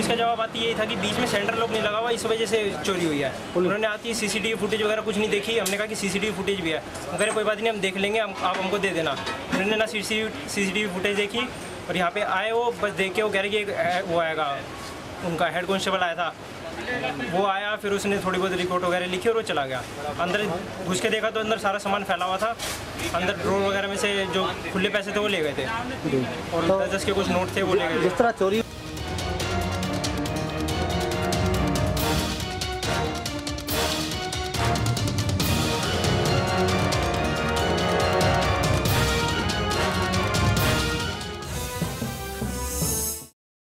Police का जवाब आती यही था कि बीच में सेंटर लॉक नहीं लगा हुआ, इस वजह से चोरी हुई है। उन्होंने आती है सीसीटीवी फुटेज वगैरह कुछ नहीं देखी। हमने कहा कि सीसीटीवी फुटेज भी है, वो कह रहे कोई बात नहीं हम देख लेंगे, आप हमको दे देना। उन्होंने ना सीसीटीवी फुटेज देखी और यहाँ पे आए वो बस देख के वो कह रहे कि वो आएगा, उनका हेड कांस्टेबल आया था, वो आया, फिर उसने थोड़ी बहुत रिपोर्ट वगैरह लिखी और वो चला गया। अंदर घुस के देखा तो अंदर सारा सामान फैला हुआ था, अंदर ड्रॉर वगैरह में से जो खुले पैसे थे वो ले गए थे और 10 के कुछ नोट थे वो ले गए थे। जिस तरह चोरी